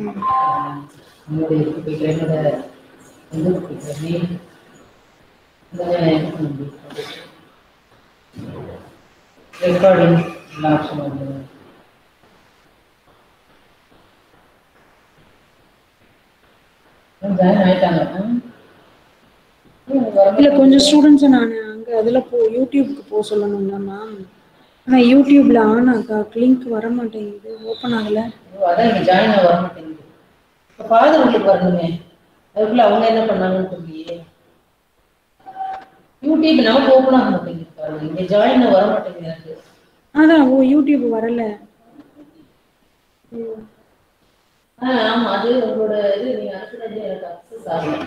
Recording option வந்து join ஆயிட்டாங்க. இல்லை கொஞ்சம் ஸ்டூடெண்ட்ஸை நான் அங்கே அதில் யூடியூப்க்கு போக சொல்லணுங்களா மேம்? ஆனால் யூடியூப்ல ஆனாக்கா லிங்க் வர மாட்டேங்குது, ஓப்பன் ஆகலை. அதான் இங்கே ஜாயின் ஆக வர மாட்டேங்குது. இப்போ ஃபாதர் வீட்டுக்கு வரணுமே, அதுக்குள்ள அவங்க என்ன பண்ணாங்கன்னு தெரியலையே. யூடியூப் நமக்கு ஓப்பன் ஆக மாட்டேங்குது பாருங்க, இங்கே ஜாயின் வர மாட்டேங்குது எனக்கு. அதான் யூடியூப் வரல. ஆமா, அது உங்களோட இது நீங்க அனுப்புனது எனக்கு அக்சஸ் ஆகல.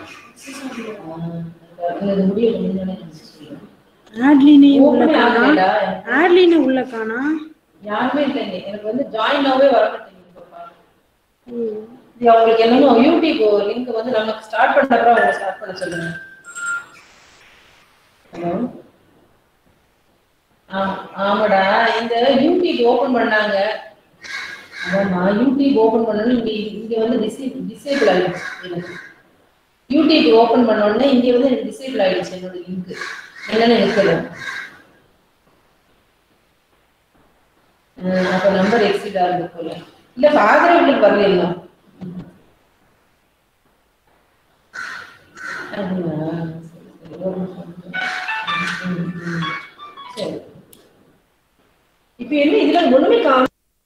இது முடிய முடிஞ்சோனே ஆட்லினே உள்ள காணா யாருமே இல்லைங்க. எனக்கு வந்து ஜாயின் ஆகவே வர மாட்டேங்குது. அவங்களுக்கு என்னமோ யூடியூப் லிங்க் வந்து நமக்கு ஸ்டார்ட் பண்ண அப்புறம் அவங்க ஸ்டார்ட் பண்ண சொல்லுங்க. ஹலோ, ஆமாடா, இந்த யூடியூப் ஓபன் பண்ணாங்க. அதான் யூடியூப் ஓபன் பண்ணணும், இங்க வந்து டிசேபிள் ஆயிடுச்சு எனக்கு. யூடியூப் ஓபன் பண்ண உடனே இங்க வந்து எனக்கு டிசேபிள் ஆயிடுச்சு என்னோட லிங்க். என்னன்னு எனக்கு தெரியும். அப்ப நம்பர் எக்ஸிட் ஆகுது போல. இல்ல ஃபாதர் வீட்டுக்கு வரல. சரி, இப்ப என்ன இதுல ஒண்ணுமே காண.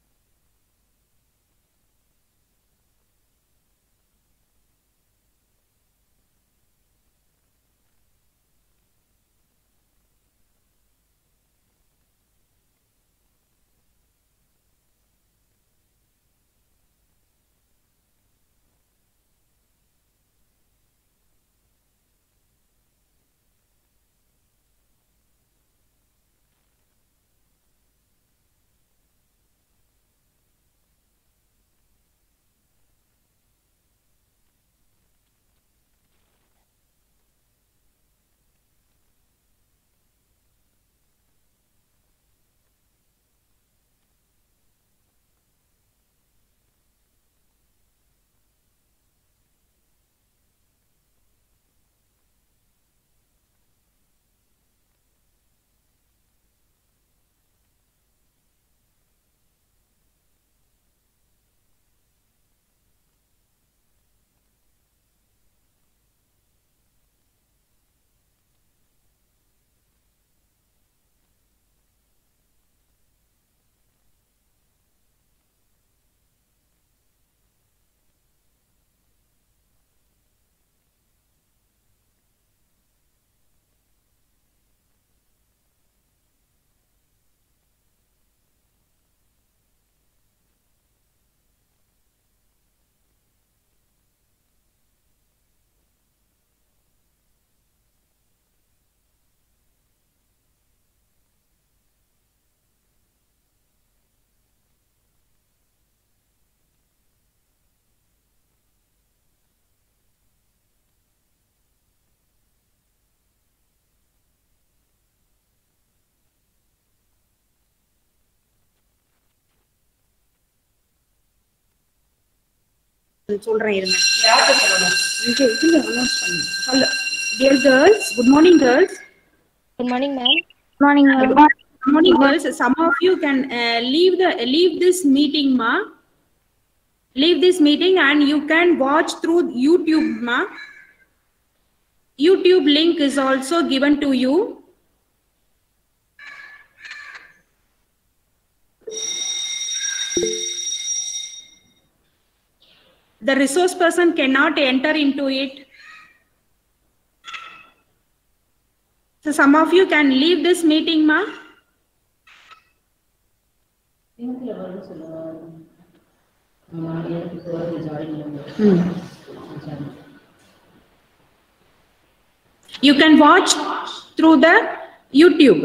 சொல்றேன் இருங்க. யார்கிட்ட சொல்லணும்? இங்க இதுல அனௌன்ஸ் பண்ணு. Hello dear girls, good morning girls. Good morning ma'am. Good morning ma'am. Good morning girls. Some of you can leave this meeting ma. Leave this meeting and you can watch through YouTube ma. YouTube link is also given to you. The resource person cannot enter into it. So some of you can leave this meeting ma. You can watch through the YouTube.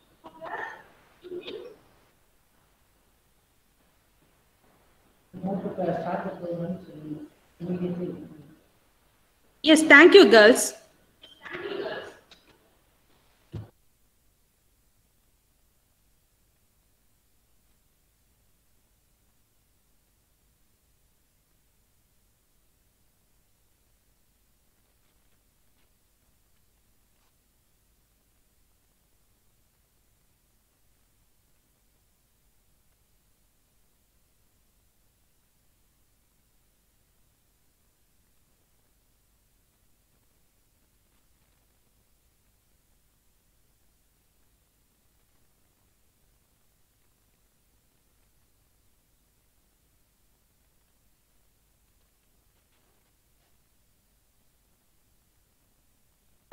Yes, thank you girls.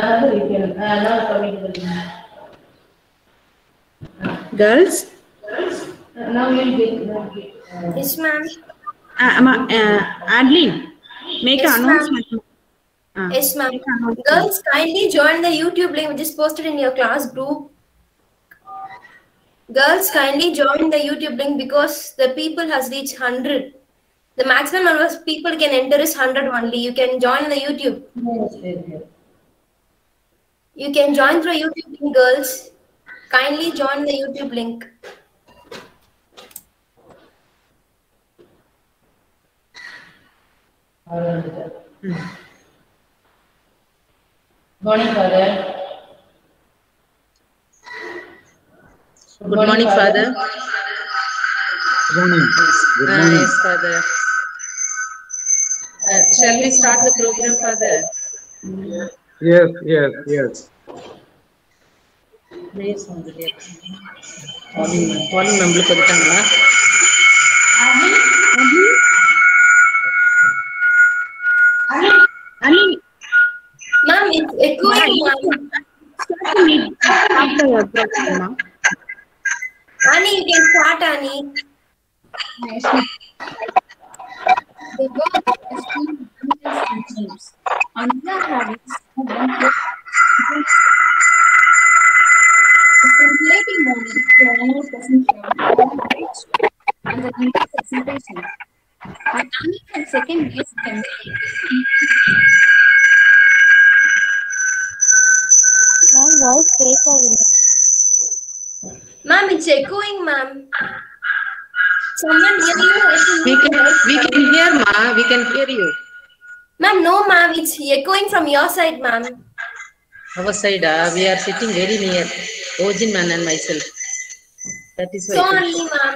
You can now coming to the Girls, now you'll get Yes, ma'am. Adeline, make Yes, an ma'am. announcement. Yes, ma'am. Make an announcement. Girls, kindly join the YouTube link which is posted in your class group. Girls, kindly join the YouTube link because the people has reached 100. The maximum number of people can enter is 100 only. You can join the YouTube. yes. You can join through YouTube link, girls. Kindly join the YouTube link. Morning, Father. Good morning, Father. Good morning. Good morning. Yes, Father. Shall we start the program, Father? Yes. Praise on the day. Morning, நம்மளுக்கு வந்துட்டாங்களா? Ma'am, it's echoing, ma'am. After your program, ma'am. Annie, you can start, Annie. The world is full of animals and dreams. And we are having some circulating morning to annual presentation and the next presentation. And Annie from second year chemistry. Ma'am, it's echoing, ma'am. Someone near you, I think. We can hear, ma. We can hear you. Ma'am, no, ma'am. It's echoing from your side, ma'am. Our side, we are sitting very near. Ojin man and myself. That is why. So only, ma'am.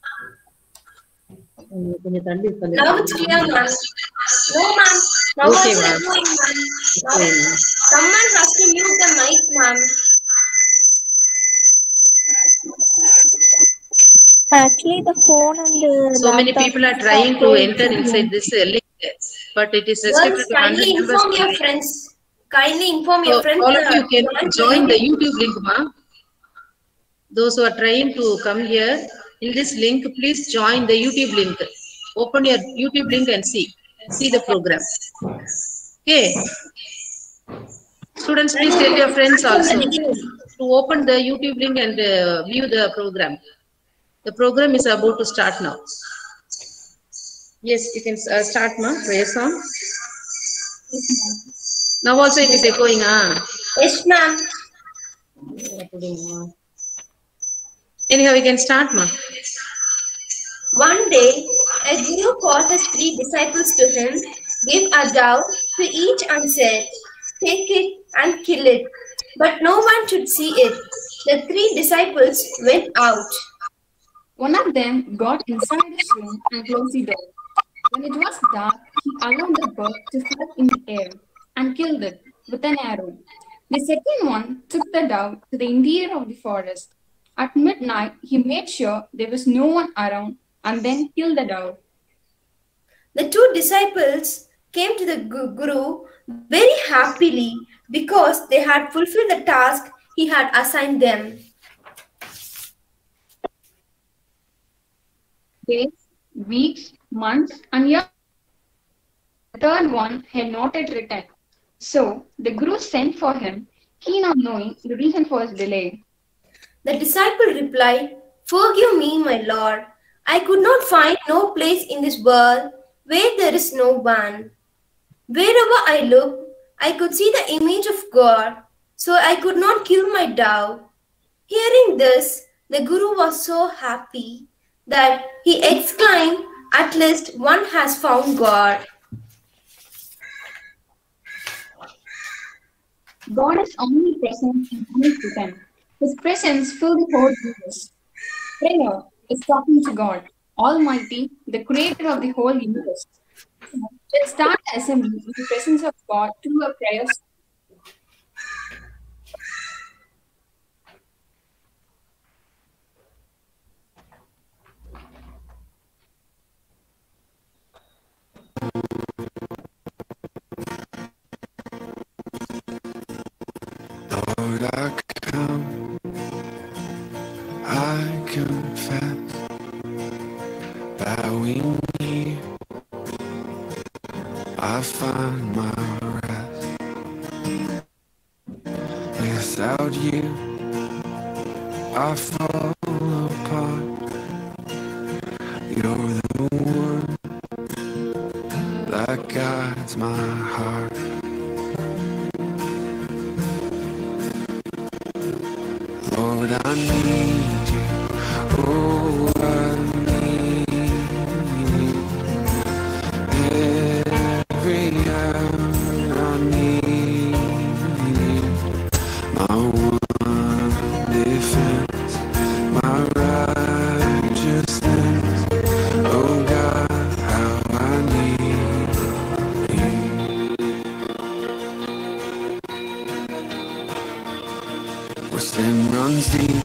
கொஞ்சம் தள்ளி உட்கார்ந்து. Now it's clear, ma'am. No, ma'am. Now Okay, also ma'am. echoing, ma'am. Okay, ma'am. Someone has to mute the mic, ma'am. Actually, the phone and the So many laptop people are trying to enter inside this link, but it is restricted Girls, to 100 kindly members. inform your friends. Kindly inform your So friends. all of you can join the YouTube link, ma. Those who are trying to come here in this link, please join the YouTube link. Open your YouTube link and see the program. Okay. Students, please tell your friends also to open the YouTube link and view the program. The program is about to start now. Yes, you can start, ma. Prayer song. Now also it is echoing, Yes, ma'am. Anyhow, we can start, ma. One day, a guru called his 3 disciples to him, gave a dove to each and said, "Take it and kill it." But no one should see it. The 3 disciples went out. One of them got inside his room and closed the door. When it was dark, he allowed the bird to fly in the air and killed it with an arrow. The second one took the dove to the interior of the forest. At midnight, he made sure there was no one around and then killed the dove. The 2 disciples came to the guru very happily because they had fulfilled the task he had assigned them. Days, weeks, months, and years. The third one had not yet returned. So the Guru sent for him, keen on knowing the reason for his delay. The disciple replied, "Forgive me, my Lord. I could not find no place in this world where there is no one. Wherever I looked, I could see the image of God, so I could not kill my dove." Hearing this, the Guru was so happy that he exclaimed, "At least one has found God." God is omnipresent and omnipotent. His presence fills the whole universe. Prayer is talking to God, Almighty, the creator of the whole universe. Let's start the assembly in the presence of God through a prayer. Lord, I come, I confess, bowing here, I find my rest. Without you, I fall apart. You're the one that guides my heart. Lord, I need you. Oh, I need you. Every hour I need you. My one defense, my righteousness. Oh God, how I need you. Where sin runs deep,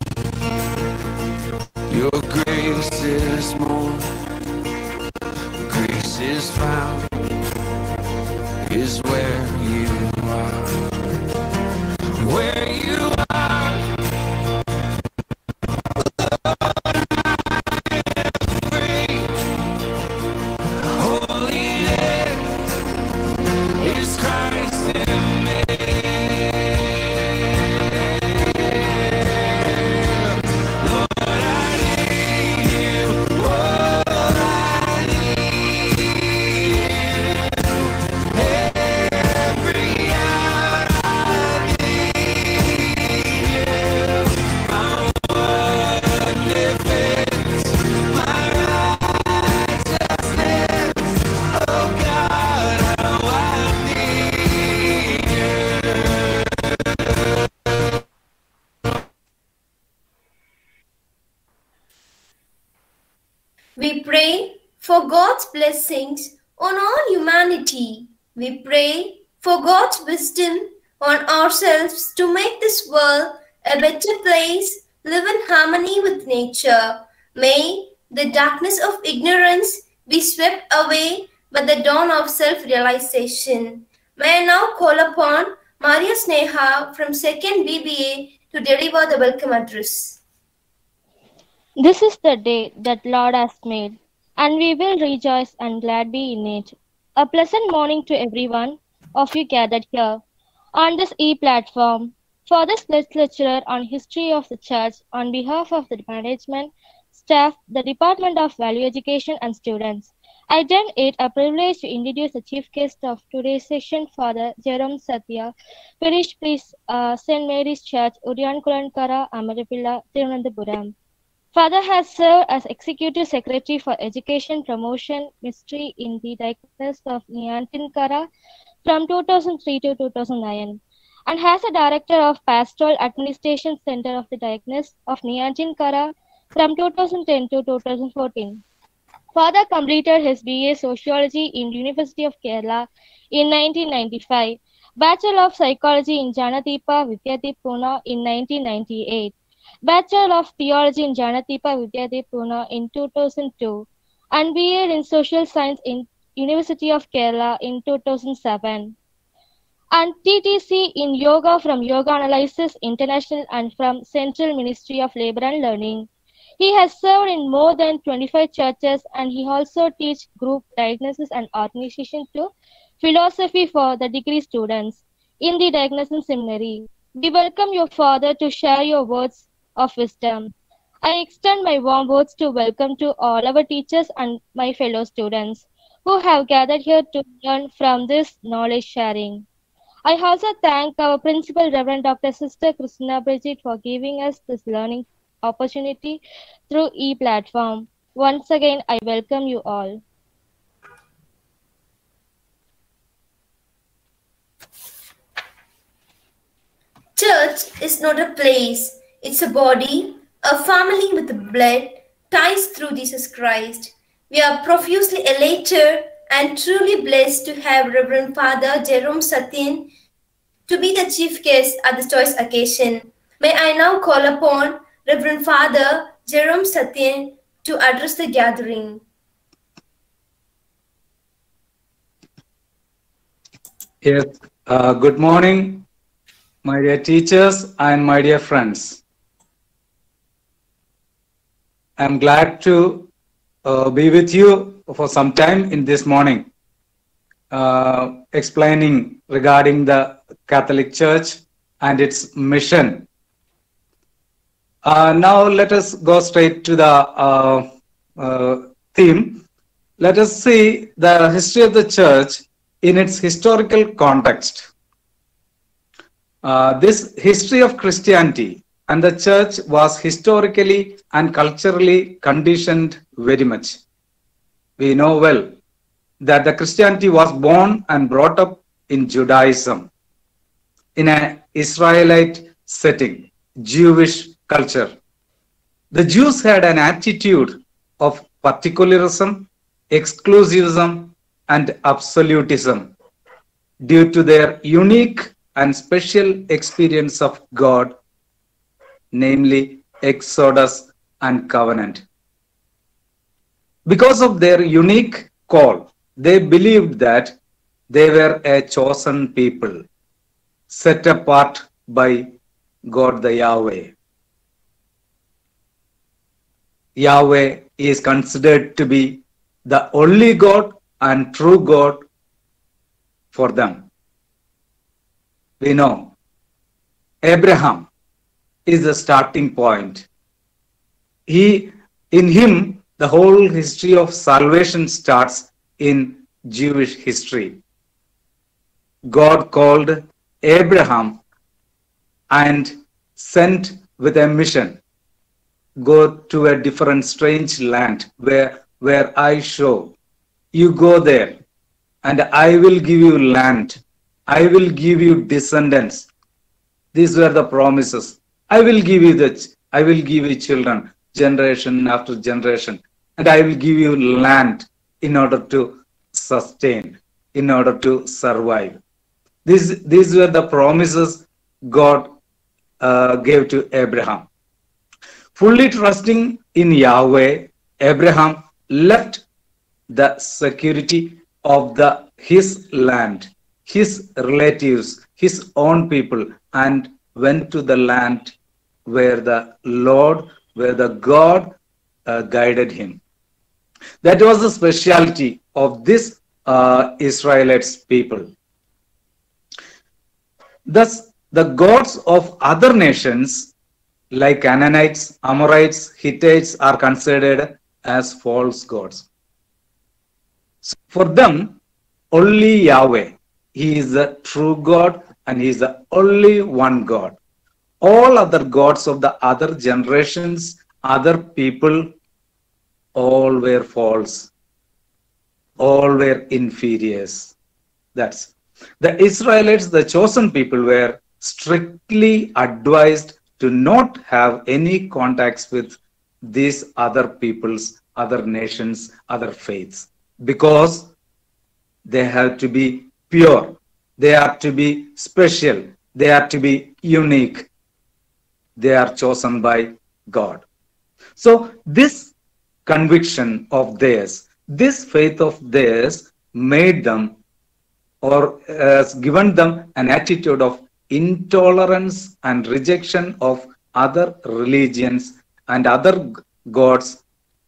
your grace is more. Grace is found, is where you are. Where you are, free. Holiness is Christ in me. Lord, I need you. Oh, I need every hour I need you. My one defense, my righteousness. Oh God, how I need you. We pray for God's blessings on all humanity. We pray for God's wisdom on ourselves to make this world a better place, live in harmony with nature. May the darkness of ignorance be swept away by the dawn of self-realization. May I now call upon Maria Sneha from 2nd BBA to deliver the welcome address. This is the day that Lord has made, and we will rejoice and glad be in it. A pleasant morning to everyone of you gathered here on this e-platform. For this guest lecturer on history of the church, on behalf of the management, staff, the Department of Value Education and students, I deem it a privilege to introduce the chief guest of today's session, Father Jerome Satya, Parish Priest, St. Mary's Church, Udyanakulankara, Amarapilla, Tirunelveli. Father has served as Executive Secretary for Education Promotion Ministry in the Diocese of Neotinkara from 2003 to 2009 and has a Director of Pastoral Administration Center of the Diocese of Neotinkara from 2010 to 2014. Father completed his BA Sociology in University of Kerala in 1995, Bachelor of Psychology in Jnanadeepa Vidyadeep Pune in 1998, Bachelor of Theology in Jnanadeepa Vidyadeep Pune in 2002, and BA in Social Science in University of Kerala in 2007, and TTC in Yoga from Yoga Analysis International and from Central Ministry of Labor and Learning. He has served in more than 25 churches, and he also teaches group diagnosis and organization to philosophy for the degree students in the Diagnosis Seminary. We welcome your Father to share your words of wisdom. I extend my warm words to welcome to all our teachers and my fellow students who have gathered here to learn from this knowledge sharing. I also thank our Principal Reverend Dr. Sister Christina Bridget for giving us this learning opportunity through e-platform. Once again, I welcome you all. Church is not a place, it's a body, a family with blood, ties through Jesus Christ. We are profusely elated and truly blessed to have Reverend Father Jerome Satya to be the chief guest at this choice occasion. May I now call upon Reverend Father Jerome Satya to address the gathering. Yes, good morning, my dear teachers, and my dear friends. I'm glad to be with you for some time in this morning, explaining regarding the Catholic Church and its mission. Now let us go straight to the theme. Let us see the history of the Church in its historical context. This history of Christianity and the Church was historically and culturally conditioned very much. We know well that the Christianity was born and brought up in Judaism, in an Israelite setting, Jewish culture. The Jews had an attitude of particularism, exclusivism, and absolutism due to their unique and special experience of God, namely Exodus and Covenant. Because of their unique call, they believed that they were a chosen people, set apart by God the Yahweh. Yahweh is considered to be the only God and true God for them. We know Abraham is the starting point. In him, the whole history of salvation starts in Jewish history. God called Abraham and sent with a mission. Go to a different strange land where I show. You go there and I will give you land. I will give you descendants. These were the promises. I will give you children, generation after generation, and I will give you land in order to sustain, in order to survive. These were the promises God gave to Abraham. Fully trusting in Yahweh, Abraham left the security of his land, his relatives, his own people, and went to the land where the God guided him. That was the specialty of this Israelites people. Thus, the gods of other nations like Canaanites, Amorites, Hittites are considered as false gods. So for them, only Yahweh, He is the true God and He is the only one God. All other gods of the other generations, other people, all were false. All were inferiors. That's the Israelites, the chosen people, were strictly advised to not have any contacts with these other peoples, other nations, other faiths, because they have to be pure, they are to be special, they are to be unique, they are chosen by God. So this conviction of theirs, this faith of theirs made them or has given them an attitude of intolerance and rejection of other religions and other gods.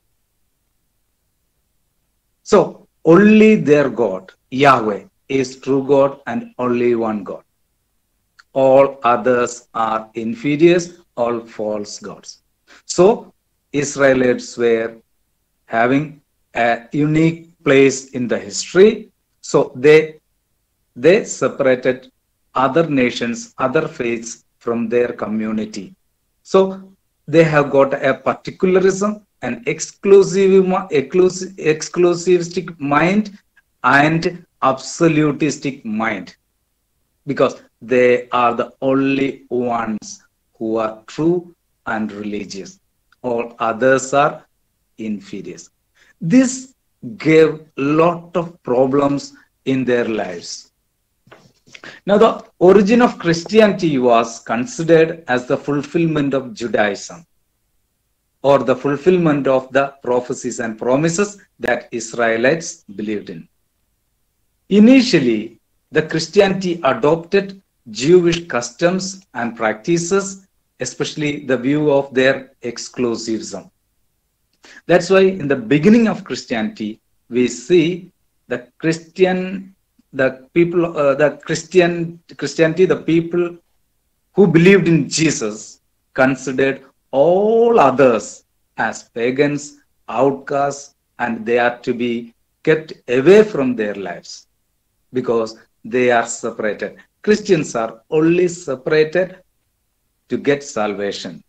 So only their God, Yahweh, is true God and only one God. All others are inferiors, all false gods. So Israelites were having a unique place in the history. So they separated other nations, other faiths from their community. So they have got a particularism, an exclusivistic mind and absolutistic mind, because they are the only ones who are true and religious. All others are inferiors. This gave a lot of problems in their lives. Now, the origin of Christianity was considered as the fulfillment of Judaism, or the fulfillment of the prophecies and promises that Israelites believed in. Initially, the Christianity adopted Jewish customs and practices, especially the view of their exclusivism. That's why in the beginning of Christianity, we see the Christianity, the people who believed in Jesus considered all others as pagans, outcasts, and they are to be kept away from their lives because they are separated. Christians are only separated to get salvation.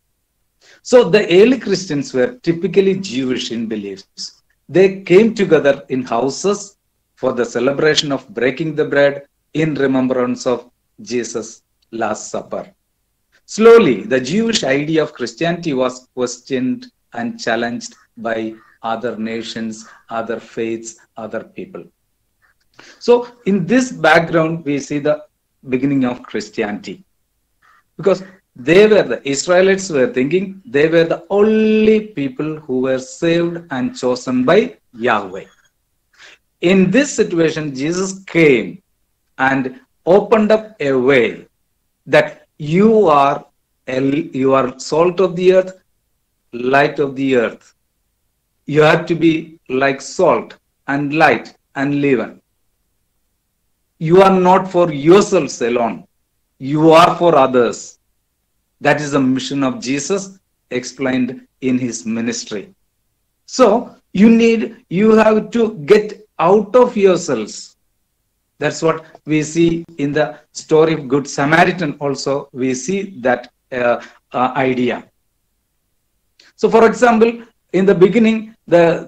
So the early Christians were typically Jewish in beliefs. They came together in houses for the celebration of breaking the bread in remembrance of Jesus' Last Supper. Slowly, the Jewish idea of Christianity was questioned and challenged by other nations, other faiths, other people. So in this background, we see the beginning of Christianity. Because the Israelites were thinking they were the only people who were saved and chosen by Yahweh. In this situation, Jesus came and opened up a way that you are salt of the earth, light of the earth. You have to be like salt and light and leaven. You are not for yourselves alone. You are for others. That is the mission of Jesus explained in his ministry. So you have to get out of yourselves. That's what we see in the story of Good Samaritan also. We see that idea. So for example, in the beginning,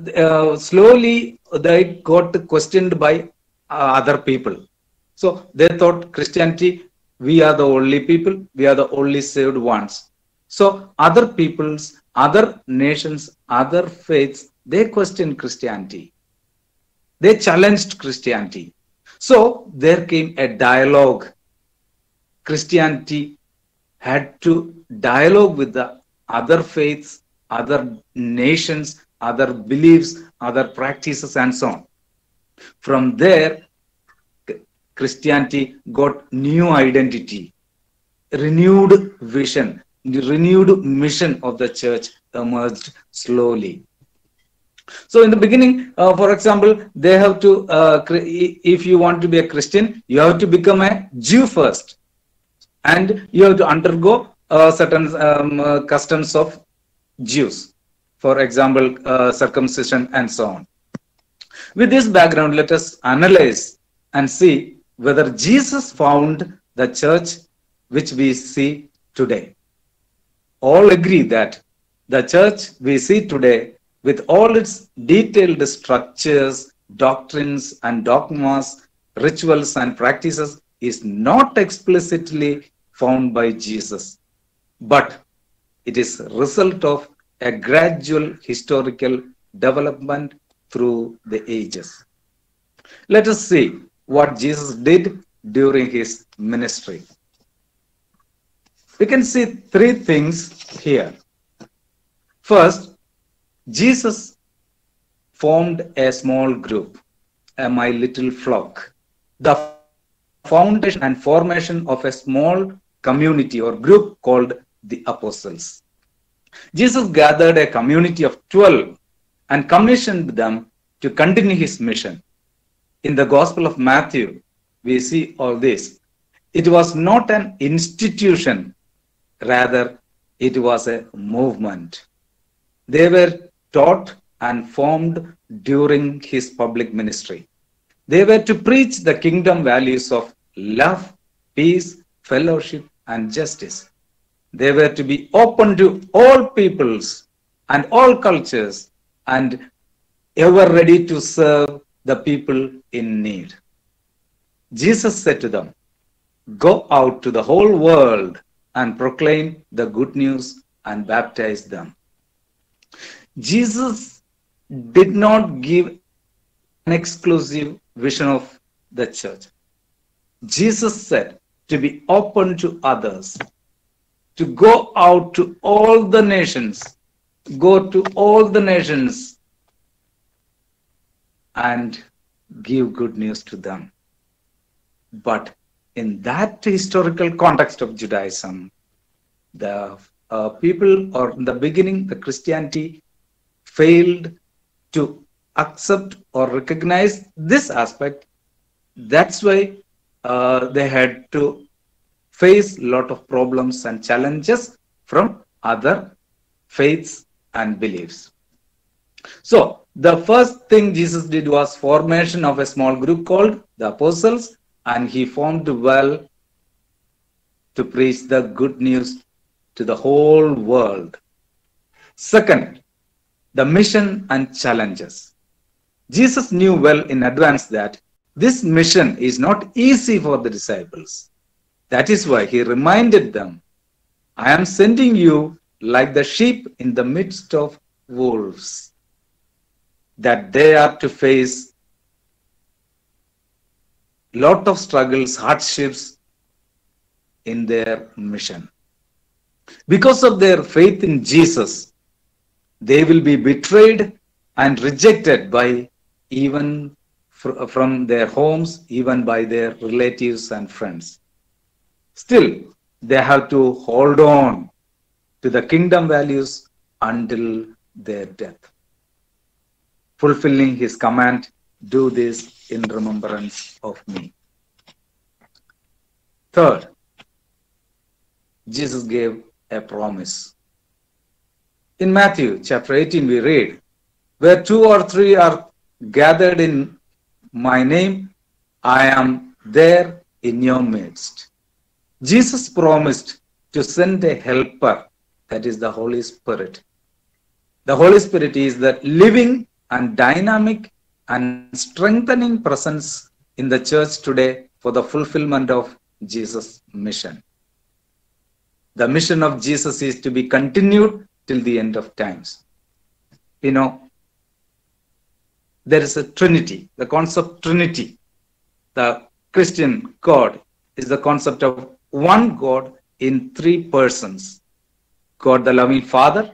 slowly they got questioned by other people. So they thought Christianity, we are the only people, we are the only saved ones. So other peoples, other nations, other faiths, they questioned Christianity. They challenged Christianity. So there came a dialogue. Christianity had to dialogue with the other faiths, other nations, other beliefs, other practices, and so on. From there, Christianity got new identity, renewed vision, the renewed mission of the church emerged slowly. So in the beginning, for example, they have to, if you want to be a Christian, you have to become a Jew first. And you have to undergo certain customs of Jews. For example, circumcision and so on. With this background, let us analyze and see whether Jesus found the church which we see today. All agree that the church we see today, with all its detailed structures, doctrines and dogmas, rituals and practices, is not explicitly found by Jesus, but it is a result of a gradual historical development through the ages. Let us see what Jesus did during his ministry. We can see three things here. First, Jesus formed a small group, my little flock. The foundation and formation of a small community or group called the apostles. Jesus gathered a community of 12 and commissioned them to continue his mission. In the Gospel of Matthew, we see all this. It was not an institution, rather it was a movement. They were taught and formed during his public ministry. They were to preach the kingdom values of love, peace, fellowship, and justice. They were to be open to all peoples and all cultures and ever ready to serve the people in need. Jesus said to them, "Go out to the whole world and proclaim the good news and baptize them." Jesus did not give an exclusive vision of the church. Jesus said to be open to others, to go out to all the nations, go to all the nations and give good news to them. But in that historical context of Judaism, the people, or in the beginning, the Christianity failed to accept or recognize this aspect. That's why they had to face a lot of problems and challenges from other faiths and beliefs. So the first thing Jesus did was formation of a small group called the Apostles, and he formed well to preach the good news to the whole world. Second, the mission and challenges. Jesus knew well in advance that this mission is not easy for the disciples. That is why he reminded them, I am sending you like the sheep in the midst of wolves, that they are to face lot of struggles, hardships in their mission. Because of their faith in Jesus, they will be betrayed and rejected by even from their homes, even by their relatives and friends. Still, they have to hold on to the kingdom values until their death. Fulfilling his command, do this in remembrance of me. Third, Jesus gave a promise. In Matthew chapter 18, we read, where 2 or 3 are gathered in my name, I am there in your midst. Jesus promised to send a helper, that is the Holy Spirit. The Holy Spirit is the living and dynamic and strengthening presence in the church today for the fulfillment of Jesus' mission. The mission of Jesus is to be continued till the end of times. You know, there is a Trinity, the concept Trinity. The Christian God is the concept of one God in 3 persons. God the loving Father.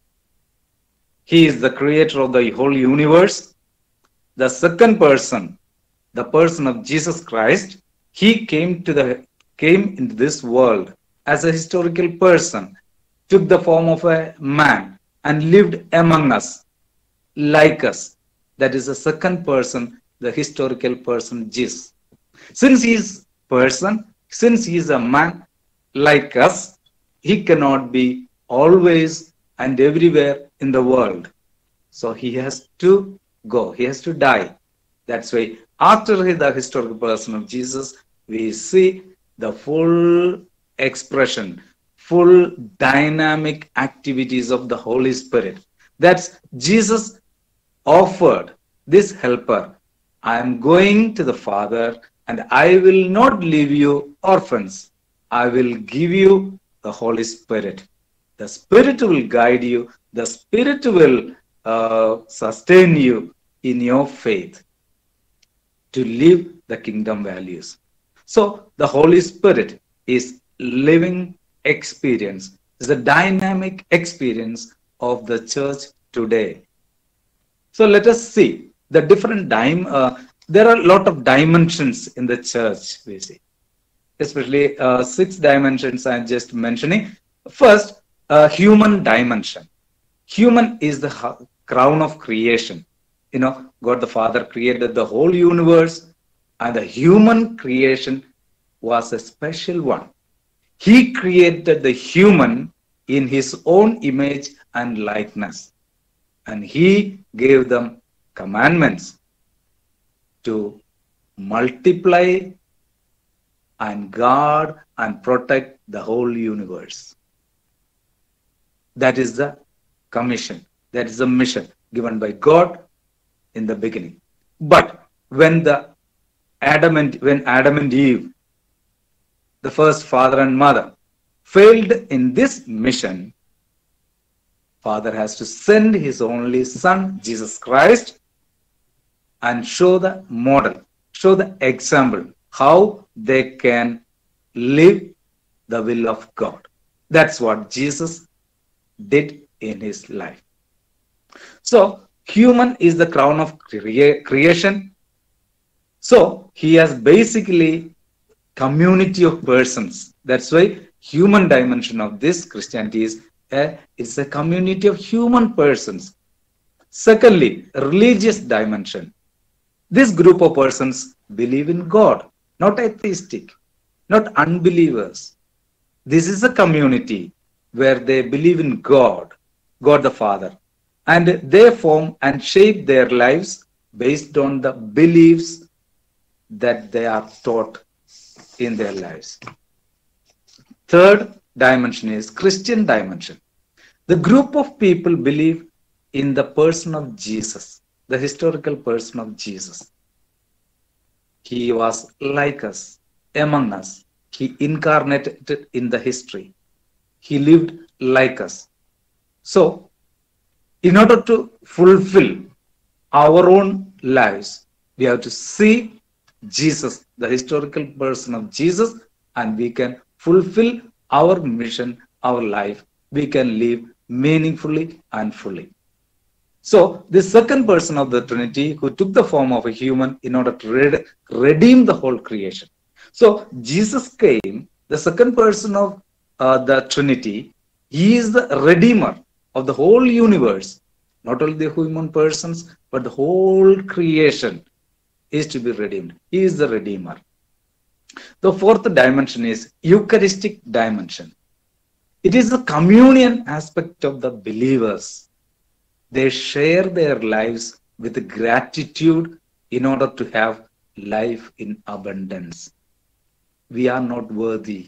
He is the creator of the whole universe. The second person, the person of Jesus Christ, he came into this world as a historical person, took the form of a man and lived among us, like us. That is the second person, the historical person, Jesus. Since he is person, since he is a man like us, he cannot be always and everywhere in the world. So he has to go, he has to die. That's why after the historical person of Jesus, we see the full expression, full dynamic activities of the Holy Spirit. That's Jesus offered this helper. I am going to the Father and I will not leave you orphans. I will give you the Holy Spirit. The Spirit will guide you. The Spirit will sustain you in your faith to live the kingdom values. So the Holy Spirit is living experience, is a dynamic experience of the church today. So let us see the different there are a lot of dimensions in the church, we see. Especially 6 dimensions I'm just mentioning. First, human dimension. Human is the crown of creation. You know, God the Father created the whole universe, and the human creation was a special one. He created the human in his own image and likeness. And he gave them commandments to multiply and guard and protect the whole universe. That is the commission. That is the mission given by God in the beginning. But when Adam and Eve, the first father and mother, failed in this mission, Father has to send his only Son, Jesus Christ, and show the model, show the example, how they can live the will of God. That's what Jesus did in his life. So, human is the crown of creation. So, he has basically community of persons. That's why human dimension of this Christianity is it's a community of human persons. Secondly, religious dimension. This group of persons believe in God, not atheistic, not unbelievers. This is a community where they believe in God, God the Father, and they form and shape their lives based on the beliefs that they are taught in their lives. Third dimension is Christian dimension. The group of people believe in the person of Jesus, the historical person of Jesus. He was like us, among us. He incarnated in the history. He lived like us. So, in order to fulfill our own lives, we have to see Jesus, the historical person of Jesus, and we can fulfill our mission, our life. We can live meaningfully and fully. So, the second person of the Trinity who took the form of a human in order to redeem the whole creation. So, Jesus came, the second person of the Trinity. He is the Redeemer of the whole universe. Not only the human persons, but the whole creation is to be redeemed. He is the Redeemer. The fourth dimension is Eucharistic dimension. It is the communion aspect of the believers. They share their lives with gratitude in order to have life in abundance. We are not worthy.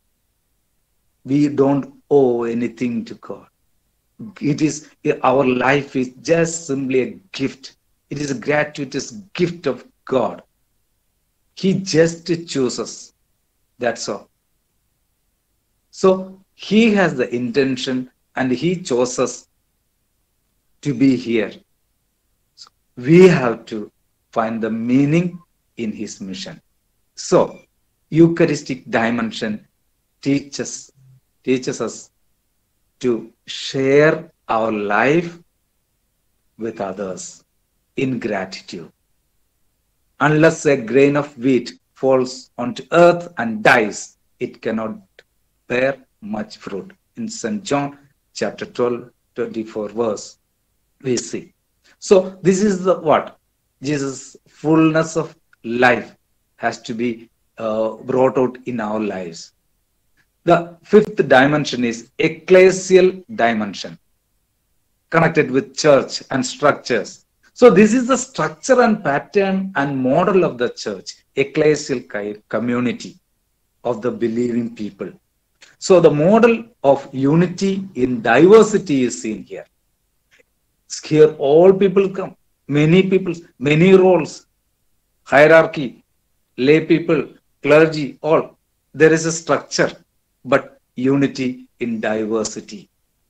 We don't owe anything to God. Our life is just simply a gift. It is a gratuitous gift of God. He just chooses. That's all. So He has the intention and He chose us to be here. So we have to find the meaning in His mission. So Eucharistic dimension teaches us to share our life with others in gratitude. Unless a grain of wheat falls onto earth and dies, it cannot bear much fruit. In St. John chapter 12, 24 verse, we see. So this is the what? Jesus' fullness of life has to be brought out in our lives. The fifth dimension is ecclesial dimension, connected with church and structures. So this is the structure and pattern and model of the church, ecclesial community of the believing people. So the model of unity in diversity is seen here. Here all people come, many people, many roles, hierarchy, lay people, clergy, all. There is a structure, but unity in diversity.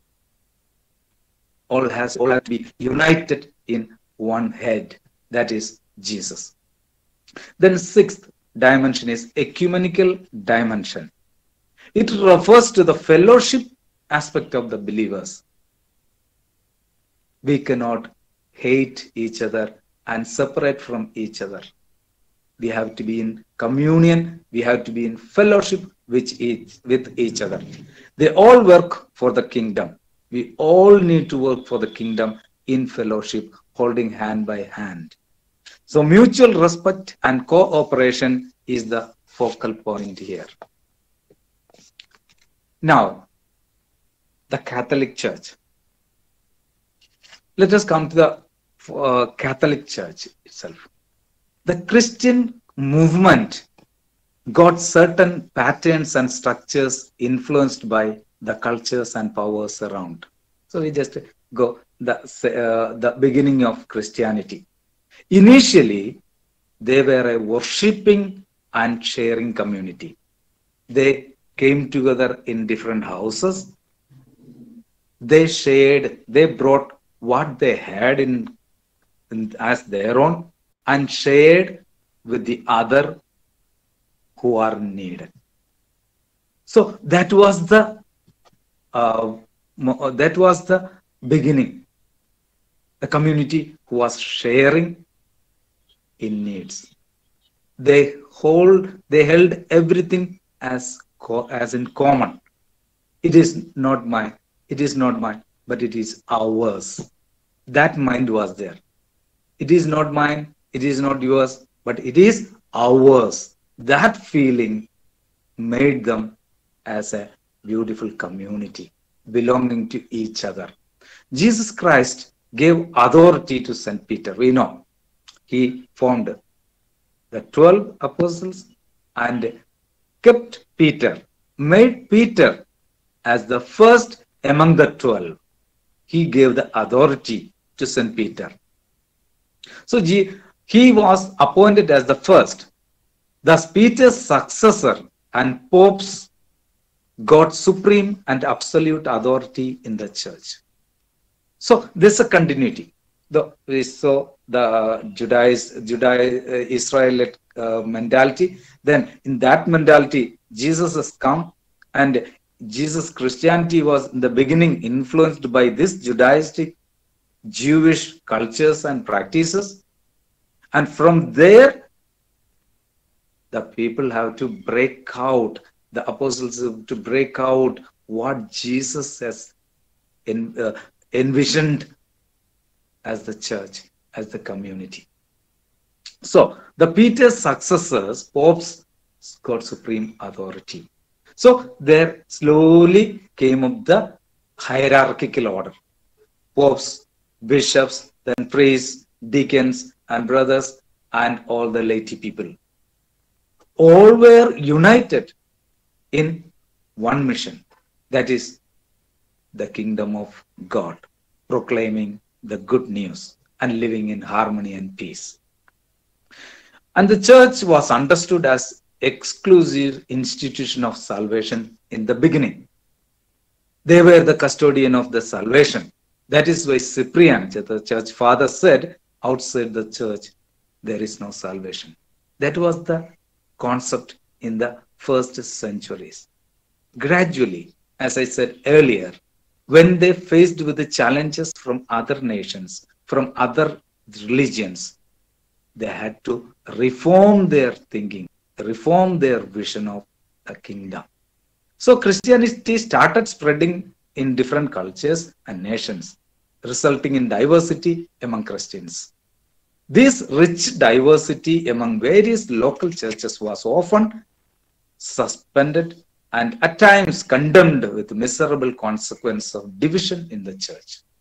All have to be united in one head, that is Jesus. Then sixth dimension is ecumenical dimension. It refers to the fellowship aspect of the believers. We cannot hate each other and separate from each other. We have to be in communion. We have to be in fellowship with each other. They all work for the kingdom. We all need to work for the kingdom in fellowship, holding hand by hand. So mutual respect and cooperation is the focal point here. Now, the Catholic Church. Let us come to the Catholic Church itself. The Christian movement got certain patterns and structures influenced by the cultures and powers around. So we just go the beginning of Christianity. Initially, they were a worshipping and sharing community. They came together in different houses. They shared, they brought what they had in as their own and shared with the other who are needed. So that was the beginning. The community who was sharing in needs. they held everything as in common. It is not mine, but it is ours. That mind was there. It is not mine, it is not yours, but it is ours. That feeling made them as a beautiful community, belonging to each other. Jesus Christ gave authority to St. Peter. We know he formed the 12 apostles and kept Peter, made Peter as the first among the 12. He gave the authority to St. Peter. So he was appointed as the first. Thus Peter's successor and popes got supreme and absolute authority in the church. So this is a continuity. We saw the Israelite mentality. Then in that mentality, Jesus has come, and Jesus' Christianity was in the beginning influenced by this Judaistic Jewish cultures and practices. And from there, the people have to break out, the apostles have to break out what Jesus has envisioned as the church, as the community. So the Peter's successors, popes, got supreme authority. So there slowly came up the hierarchical order. Popes, bishops, then priests, deacons, and brothers, and all the laity people. All were united in one mission, that is the kingdom of God, proclaiming the good news and living in harmony and peace. And the church was understood as exclusive institution of salvation in the beginning. They were the custodian of the salvation. That is why Cyprian, the church father, said, outside the church, there is no salvation. That was the concept in the first centuries. Gradually, as I said earlier, when they faced with the challenges from other nations, from other religions, they had to reform their thinking, reform their vision of the kingdom. So Christianity started spreading in different cultures and nations, resulting in diversity among Christians. This rich diversity among various local churches was often suspended and at times condemned with miserable consequence of division in the church.